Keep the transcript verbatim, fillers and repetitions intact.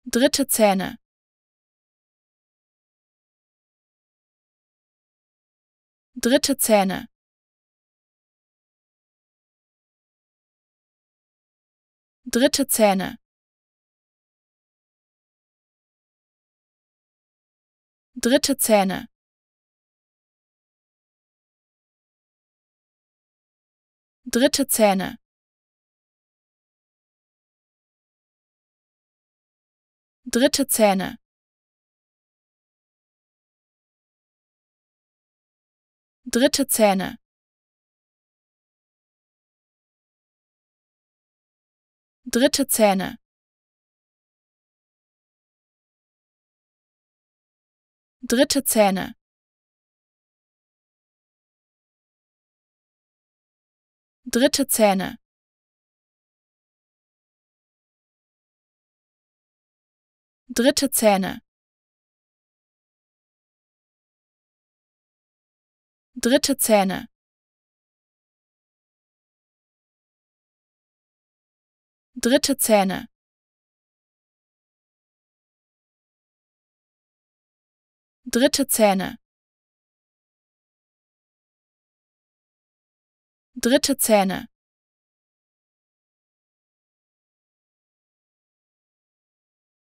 dritte Zähne, dritte Zähne, dritte Zähne, dritte Zähne, dritte Zähne, dritte Zähne, dritte Zähne, dritte Zähne, dritte Zähne, dritte Zähne, dritte Zähne, dritte Zähne, dritte Zähne, dritte Zähne, dritte Zähne,